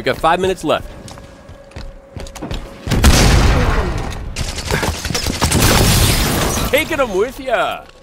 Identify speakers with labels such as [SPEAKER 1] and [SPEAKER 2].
[SPEAKER 1] We got 5 minutes left. Taking them with ya.